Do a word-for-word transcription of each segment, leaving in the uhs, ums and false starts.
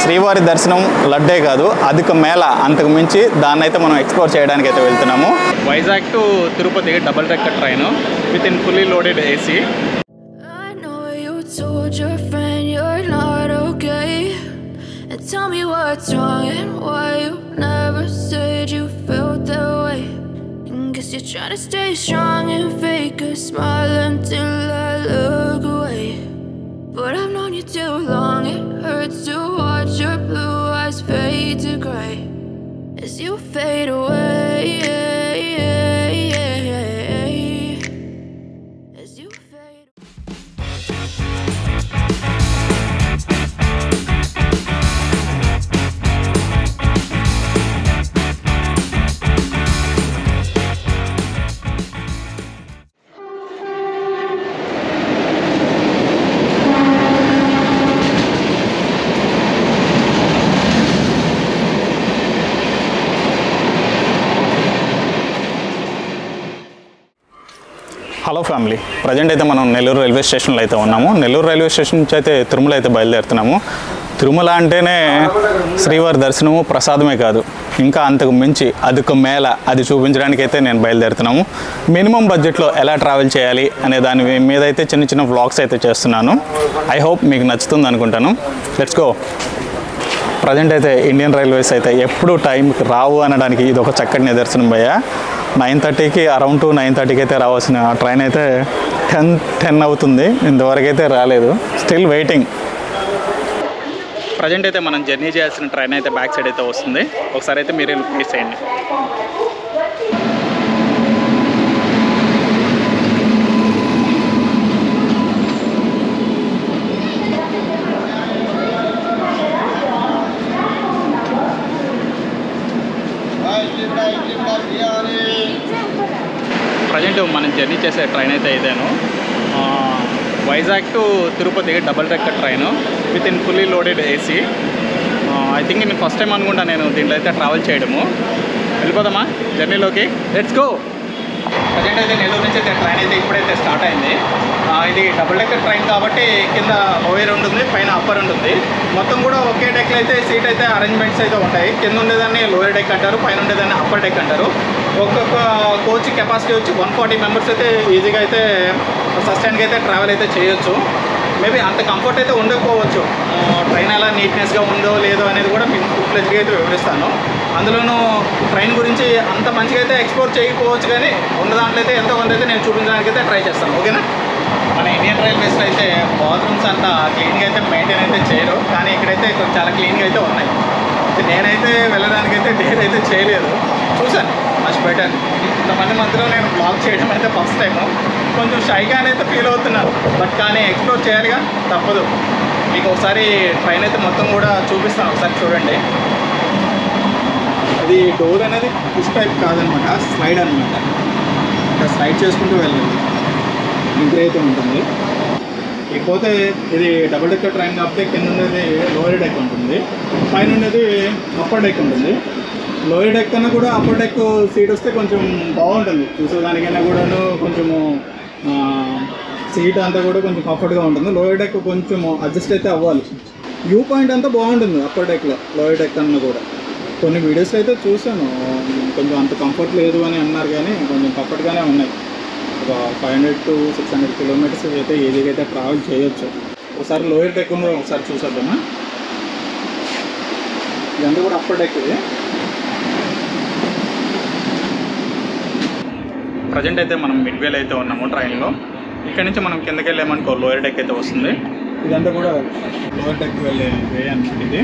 శ్రీవారి దర్శనం లడ్డే కాదు, అధిక మేళ అంతకు మించి దాన్ని అయితే మనం ఎక్స్ప్లోర్ చేయడానికి అయితే వెళ్తున్నాము. Vizag to Tirupati double decker train with in fully loaded AC. Tell me what's wrong and why you never said you felt that way. Guess you're trying to stay strong and fake a smile until I look away. But I've known you too long, it hurts to watch your blue eyes fade to grey as you fade away. As you fade hello family, present అయితే మనం Nellore railway స్టేషన్లో అయితే ఉన్నాము. Nellore railway station నుంచి అయితే తిరుమల అయితే బయలుదేరుతున్నాము. తిరుమల అంటేనే శ్రీవారి దర్శనము ప్రసాదమే కాదు, ఇంకా అంతకు మించి అధిక మేళ అది చూపించడానికి అయితే నేను బయలుదేరుతున్నాము. మినిమం బడ్జెట్లో ఎలా ట్రావెల్ చేయాలి అనే దాని మీద అయితే చిన్న చిన్న వ్లాగ్స్ అయితే చేస్తున్నాను. ఐ హోప్ మీకు నచ్చుతుంది అనుకుంటాను. Let's go. ప్రజెంట్ అయితే ఇండియన్ రైల్వేస్ అయితే ఎప్పుడు టైంకి రావు అనడానికి ఇది ఒక చక్కటి నిదర్శనం భయ్య. నైన్ థర్టీకి అరౌండ్ టు నైన్ థర్టీకి అయితే రావాల్సిన ట్రైన్ అయితే టెన్ టెన్ అవుతుంది, ఇంతవరకు అయితే రాలేదు. Still waiting. ప్రజెంట్ అయితే మనం జర్నీ చేయాల్సిన ట్రైన్ అయితే బ్యాక్ సైడ్ అయితే వస్తుంది. ఒకసారి అయితే మీరే ప్లేస్ చేయండి. ప్రజెంట్ మనం జర్నీ చేసే ట్రైన్ అయితే ఇదేను. Vizag to Tirupati double decker train with in fully loaded AC. I think నేను ఫస్ట్ టైం అనుకుంటా నేను దీంట్లో అయితే ట్రావెల్ చేయడము. వెళ్ళిపోదామా జర్నీలోకి? Let's go. ప్రజెంట్ అయితే నెల్లూరు నుంచి అయితే ట్రైన్ అయితే ఇప్పుడైతే స్టార్ట్ అయింది. ఇది డబుల్ డెక్కర్ ట్రైన్ కాబట్టి కింద లోయర్ ఉంటుంది, పైన అప్పర్ ఉంటుంది. మొత్తం కూడా ఒకే డెక్లో అయితే సీట్ అయితే అరేంజ్మెంట్స్ అయితే ఉంటాయి. కింద ఉండేదాన్ని లోయర్ డెక్ అంటారు, పైన ఉండేదాన్ని అప్పర్ డెక్ అంటారు. ఒక్కొక్క కోచ్ కెపాసిటీ వచ్చి వన్ ఫార్టీ మెంబర్స్ అయితే ఈజీగా అయితే సస్టైన్గా అయితే ట్రావెల్ అయితే చేయొచ్చు. మేబీ అంత కంఫర్ట్ అయితే ఉండకపోవచ్చు. ట్రైన్ ఎలా నీట్నెస్గా ఉందో లేదో అనేది కూడా మీకు ఫుల్‌ఫ్లెడ్జ్గా అయితే వివరిస్తాను. అందులోనూ ట్రైన్ గురించి అంత మంచిగా అయితే ఎక్స్ప్లోర్ చేయకపోవచ్చు, కానీ ఉన్న దాంట్లో అయితే ఎంతో కొంత అయితే నేను చూపించడానికి అయితే ట్రై చేస్తాను. ఓకేనా? మన ఇండియన్ రైల్వేస్లో అయితే బాత్రూమ్స్ అంతా క్లీన్గా అయితే మెయింటైన్ అయితే చేయరు, కానీ ఇక్కడైతే చాలా క్లీన్గా అయితే ఉన్నాయి. నేనైతే వెళ్ళడానికి అయితే డేర్ అయితే చేయలేదు, చూశాను. Much better. ఇంతమంది మధ్యలో నేను బ్లాగ్ చేయడం అయితే ఫస్ట్ టైము. కొంచెం షైగానే అయితే ఫీల్ అవుతున్నాను, బట్ కానీ ఎక్స్ప్లోర్ చేయాలిగా, తప్పదు. మీకు ఒకసారి ట్రైన్ అయితే మొత్తం కూడా చూపిస్తాను, ఒకసారి చూడండి. అది డోర్ అనేది పుష్ టైప్ కాదనమాట, స్లైడ్ అనమాట. ఇంకా స్లైడ్ చేసుకుంటూ వెళ్ళాలి, ఇంటర్ అయితే ఉంటుంది. ఇకపోతే ఇది డబుల్ డెక్కర్ ట్రైన్ కాబట్టి కింద ఉండేది లోయర్ డెక్ ఉంటుంది, పైన ఉండేది అప్పర్ డెక్ ఉంటుంది. లోయర్ డెక్ కన్నా కూడా అప్పర్ డెక్ సీట్ వస్తే కొంచెం బాగుంటుంది, చూసేదానికైనా కూడాను కొంచెము సీట్ అంతా కూడా కొంచెం కంఫర్ట్గా ఉంటుంది. లోయర్ డెక్ కొంచెం అడ్జస్ట్ అయితే అవ్వాలి. వ్యూ పాయింట్ అంతా బాగుంటుంది అప్పర్ డెక్లో, లోయర్ డెక్ కన్నా కూడా. కొన్ని వీడియోస్లో అయితే చూసాను, కొంచెం అంత కంఫర్ట్ లేదు అని అన్నారు, కానీ కొంచెం కంఫర్ట్గానే ఉన్నాయి. ఒక five hundred to six hundred kilometres అయితే ఈజీగా అయితే ట్రావెల్ చేయొచ్చు. ఒకసారి లోయర్ డెక్ కూడా ఒకసారి చూసేద్దామా. ఇదంతా కూడా అప్పర్ డెక్. ఇది ప్రజెంట్ అయితే మనం మిడ్వేలో అయితే ఉన్నాము ట్రైన్లో. ఇక్కడ నుంచి మనం కిందకి వెళ్ళామనుకో లోయర్ డెక్ అయితే వస్తుంది. ఇదంతా కూడా లోయర్ డెక్ వెళ్ళే వే అన్నమాట ఇది.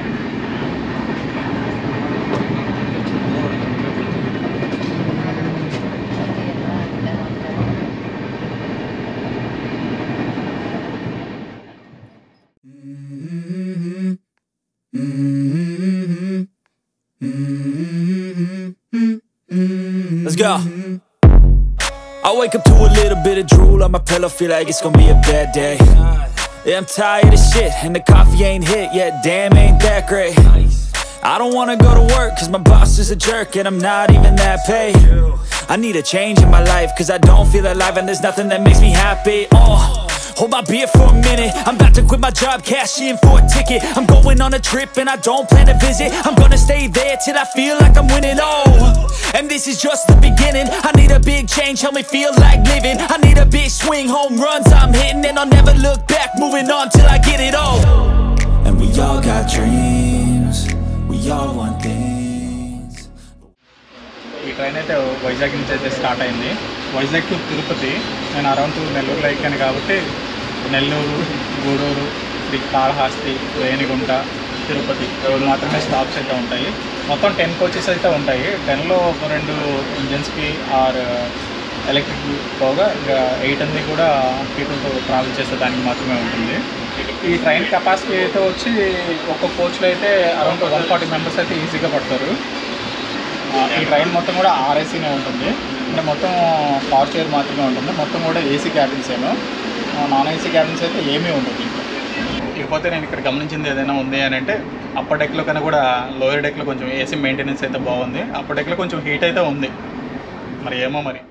Let's go. I wake up to a little bit of drool on my pillow, feel like it's gonna be a bad day. Yeah, I'm tired of shit, and the coffee ain't hit yet, damn ain't that great. I don't wanna go to work, cause my boss is a jerk, and I'm not even that paid. I need a change in my life, cause I don't feel alive, and there's nothing that makes me happy. Oh, hold my beer for a minute. I'm about to quit my job, cash in for a ticket. I'm going on a trip and I don't plan to visit. I'm gonna stay there till I feel like I'm winning. Oh, and this is just the beginning. I need a big change, help me feel like living. I need a big swing, home runs I'm hitting, and I'll never look back, moving on till I get it all. And we all got dreams, we all want things. ఈ train అయితే వైజాగ్ నుంచి అయితే start అయింది. Vizag to Tirupati. నేను around two నెల్లూరులో ఎక్కాను కాబట్టి నెల్లూరు, గూడూరు, శ్రీకాళహస్తి, రేణిగుంట, తిరుపతి ఇవి మాత్రమే స్టాప్స్ అయితే ఉంటాయి. మొత్తం టెన్ కోచెస్ అయితే ఉంటాయి. టెన్లో ఒక రెండు ఇంజన్స్కి ఆర్ ఎలక్ట్రిక్ పోగా ఇంకా ఎయిట్ అన్ని కూడా పీపుల్తో ట్రావెల్ చేసే దానికి మాత్రమే ఉంటుంది. ఈ ట్రైన్ కెపాసిటీ అయితే వచ్చి ఒక్కొక్క కోచ్లో అయితే అరౌండ్ వన్ ఫార్టీ మెంబర్స్ అయితే ఈజీగా పడతారు. ఈ ట్రైన్ మొత్తం కూడా ఆర్ఏసీనే ఉంటుంది. అంటే మొత్తం పవర్ స్టేర్ మాత్రమే ఉంటుంది. మొత్తం కూడా ఏసీ క్యాబిన్స్ ఏమో, నాన్ ఏసీ క్యాబిన్స్ అయితే ఏమీ ఉండదు. ఇకపోతే నేను ఇక్కడ గమనించింది ఏదైనా ఉంది అని అంటే అప్పర్ డెక్లో కన్నా కూడా లోయర్ డెక్లో కొంచెం ఏసీ మెయింటెనెన్స్ అయితే బాగుంది. అప్పర్ డెక్లో కొంచెం హీట్ అయితే ఉంది, మరి ఏమో మరి.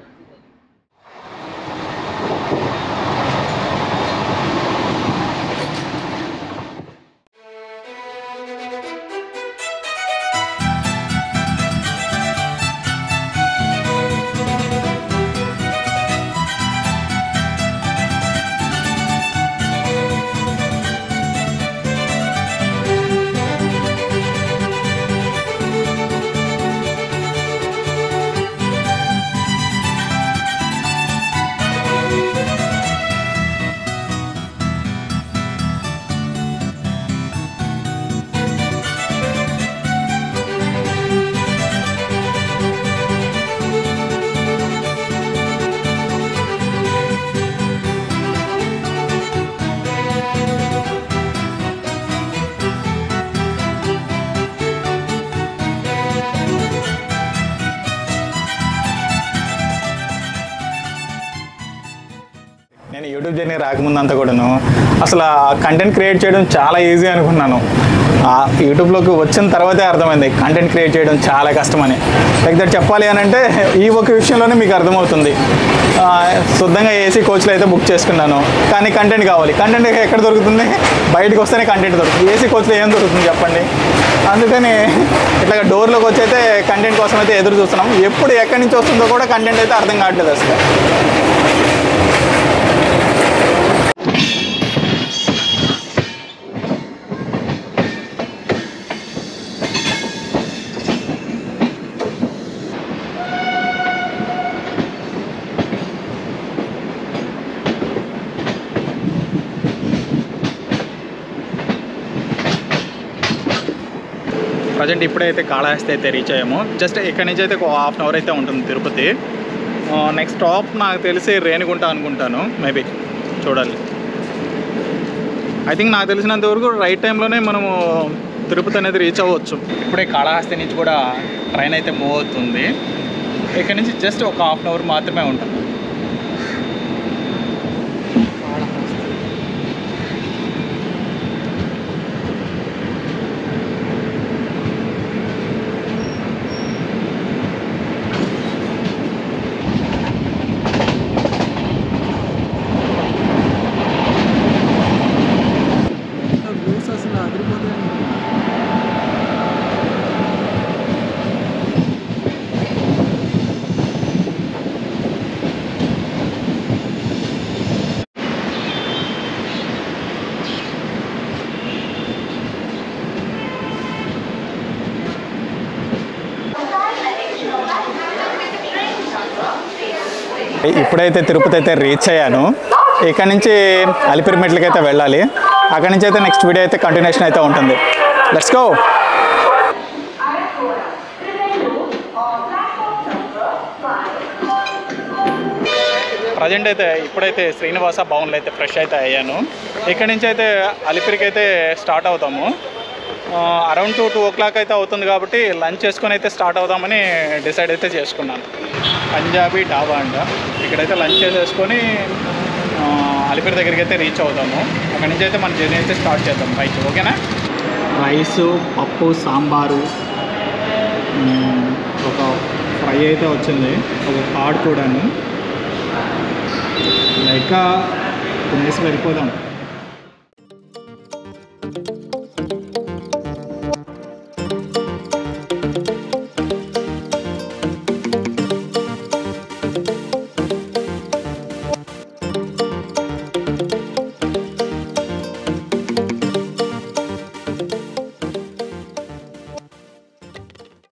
నేను యూట్యూబ్ జర్నీ రాకముందంతా కూడాను అసలు కంటెంట్ క్రియేట్ చేయడం చాలా ఈజీ అనుకున్నాను. యూట్యూబ్లోకి వచ్చిన తర్వాతే అర్థమైంది కంటెంట్ క్రియేట్ చేయడం చాలా కష్టమని. లైక్ దట్ చెప్పాలి అని అంటే ఈ ఒక విషయంలోనే మీకు అర్థమవుతుంది. శుద్ధంగా ఏసీ కోచ్లు అయితే బుక్ చేసుకున్నాను, కానీ కంటెంట్ కావాలి. కంటెంట్ ఎక్కడ దొరుకుతుంది? బయటకు వస్తేనే కంటెంట్ దొరుకుతుంది. ఏసీ కోచ్లో ఏం దొరుకుతుంది చెప్పండి? అందుకని ఇట్లా డోర్లోకి వచ్చి అయితే కంటెంట్ కోసం అయితే ఎదురు చూస్తున్నాం. ఎప్పుడు ఎక్కడి నుంచి వస్తుందో కూడా కంటెంట్ అయితే అర్థం కావట్లేదు అసలు. ప్రజెంట్ ఇప్పుడైతే కాళహస్తి అయితే రీచ్ అయ్యాము. జస్ట్ ఇక్కడ నుంచి అయితే ఒక హాఫ్ అన్ అవర్ అయితే ఉంటుంది తిరుపతి. నెక్స్ట్ స్టాప్ నాకు తెలిసి రేణిగుంట అనుకుంటాను, మేబీ చూడాలి. ఐ థింక్ నాకు తెలిసినంత వరకు రైట్ టైంలోనే మనము తిరుపతి అనేది రీచ్ అవ్వచ్చు. ఇప్పుడే కాళహస్తి నుంచి కూడా ట్రైన్ అయితే మూవ్ అవుతుంది. ఇక్కడ నుంచి జస్ట్ ఒక హాఫ్ అన్ అవర్ మాత్రమే ఉంటుంది. ఇప్పుడైతే తిరుపతి అయితే రీచ్ అయ్యాను. ఇక్కడ నుంచి అలిపిరి మెట్లకి అయితే వెళ్ళాలి. అక్కడి నుంచి అయితే నెక్స్ట్ వీడియో అయితే కంటిన్యూషన్ అయితే ఉంటుంది. Let's go. ప్రజెంట్ అయితే ఇప్పుడైతే శ్రీనివాస భవన్లో అయితే ఫ్రెష్ అయితే అయ్యాను. ఇక్కడ నుంచి అయితే అలిపిరికి అయితే స్టార్ట్ అవుతాము. Around two two o'clock అయితే అవుతుంది కాబట్టి లంచ్ చేసుకొని అయితే స్టార్ట్ అవుదామని డిసైడ్ అయితే చేసుకున్నాను. పంజాబీ డాబా అంట. ఇక్కడైతే లంచ్ చేసేసుకొని అలిపిరి దగ్గరికి అయితే రీచ్ అవుతాము. అక్కడి నుంచి అయితే మన జర్నీ అయితే స్టార్ట్ చేద్దాం పైకి. ఓకేనా? రైసు, పప్పు, సాంబారు, ఒక ఫ్రై అయితే వచ్చింది, ఒక కార్డ్ కూడాను, లైక్ తినేసి వెళ్ళిపోదాం.